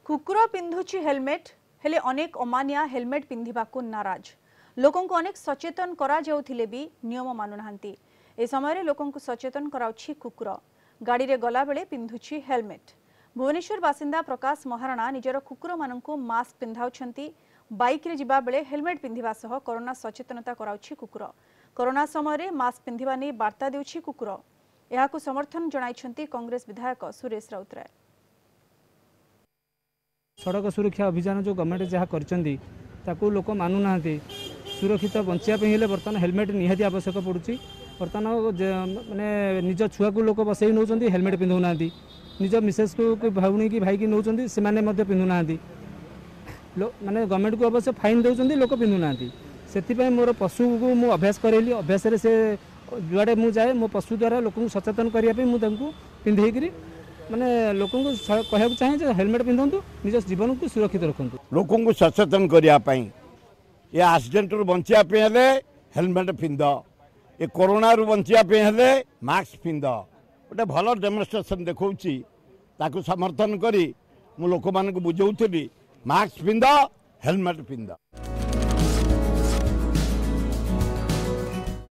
कुकुर पिंधुची हेलमेट हेले अनेक अमानिया हेलमेट पिंधिबा को नाराज लोकों को अनेक सचेतन करा जाउथिले भी नियम मानु नाहंती। ए समय रे लोकों को सचेतन कराउछि कुकुर गाड़ी रे गला बेले पिंधुछि हेलमेट। भुवनेश्वर बासिंदा प्रकाश महाराणा निजर कुकुर मानंको मास्क पिंधाउछंती। बाइक रे जिबा बेले हेलमेट पिंधिबा सह कोरोना सचेतनता कराउछि कुकुर। कोरोना समय रे मास्क पिंधिबा नै वार्ता देउछि कुकुर। एहाकु समर्थन जणाइछंती कांग्रेस विधायक सुरेश राउतराय। सड़क सुरक्षा अभियान जो गवर्नमेंट जहाँ कर लोक मानु ना सुरक्षित बचापी हेल्ले बर्तमान हेलमेट निहाती आवश्यक पड़ुची। बर्तमान माने निज छुआ को लोक बसई नौ हेलमेट पिंधु ना निज मिसेस को भाई की भाई की नौ से पिंधु ना माने गवर्नमेंट को अवश्य फाइन दौरान लोक पिंधु ना से मोर पशु को मुझे अभ्यास करेली अभ्यास से जुआड़े मुझे जाए मो पशु द्वारा लोक सचेतन करने मुझे पिंधेकरी माने लोकों को कहना चाहे हेलमेट पिंधु निज जीवन को सुरक्षित रखु लोकों को सचेतन करने ये एक्सीडेंट रू बचापी हेलमेट पिंध ये कोरोना रू बचापी मास्क पिंध गोटे भल डेमोन्स्ट्रेशन देखौछि ताकू समर्थन करी मु लोक मान बुझाऊली मास्क पिंध हेलमेट पिंध।